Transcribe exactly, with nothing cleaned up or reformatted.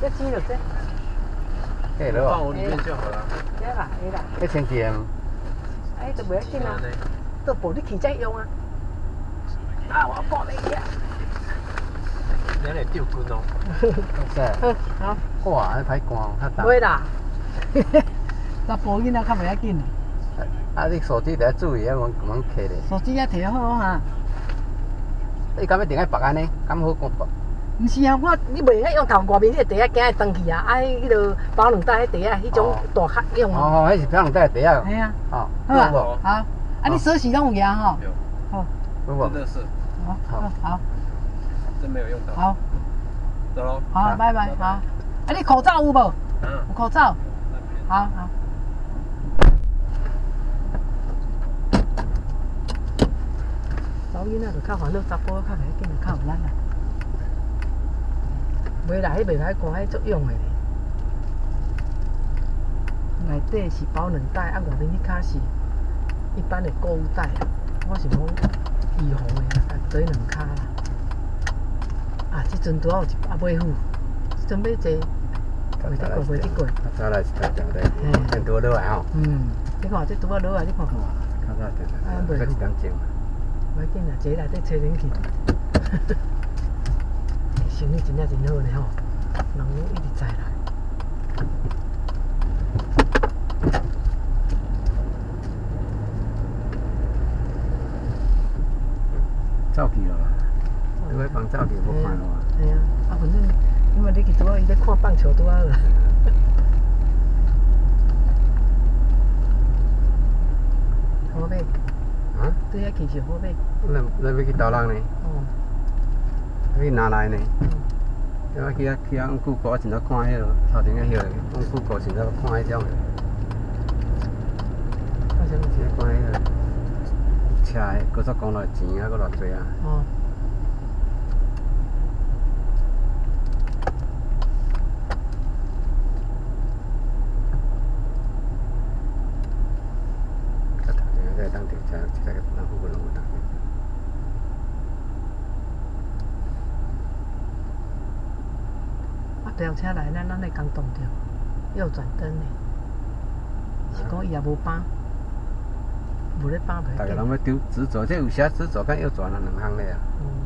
这钱就这。 可以了放我里面就好了。 这啦，这啦。 一千几啊？ 哎，都袂要紧啊，都无你起再用啊。啊，我帮你呀。 你来丢棍哦。 是。 好。 哇，迄歹寒，较重。 袂啦。十步囡仔较袂要紧。 啊，你手机得注意啊，莫莫摕咧。 手机也摕好哈。 你敢要定爱白安尼？敢好讲白？ 毋是啊，我你袂晓用头外面迄个茶啊，惊会断去啊！啊，迄个保冷袋迄茶啊，迄种大壳用啊。 哦，迄是保冷袋的茶啊。 系啊。 哦。 好啊。好。啊，你锁匙拢有牙吼？ 有。 好。 有无？真的是。 好。好。好。 真没有用到。 好。 走喽。 好，拜拜。好。啊，你口罩有无？ 嗯。 有口罩。好好。查某囡仔就较烦恼，查甫较袂要紧，较有咱啦。袂啦，迄袂歹看，迄足用的咧。内底是保冷袋，啊外面迄卡是一般的购物袋啦。我是讲预防的啦，做两卡啦。啊，即阵拄好有一啊买虎，即阵买济，袂得过，袂得过。 啊，早来是大条的，很多落来吼。 嗯，你看这拄好落来，你看。 较早条条，搁一点钟。 袂要紧啦，坐内底吹冷气。生意真正真好呢吼，人一直在来。 走去咯，你要帮走去无看咯。 系啊，啊反正因为你去拄好伊咧看棒球拄好啦。好买。啊？对遐去是好买。 咱咱要去投人呢？ 哦。 去哪来呢？ 嗯。 我去遐去遐往古国，真在看迄个头前个迄个往古国，真在看迄种。 看啥物？ 真在看迄个车的高速公路钱啊，搁偌济啊。哦。甲头前个在当停车，一个咱附近拢有当。 电车来，咱咱会感动着，右转灯呢，是讲伊也无绑，无咧绑袂。 大家拢要丢执着，这有写执着甲右转啊两项咧啊。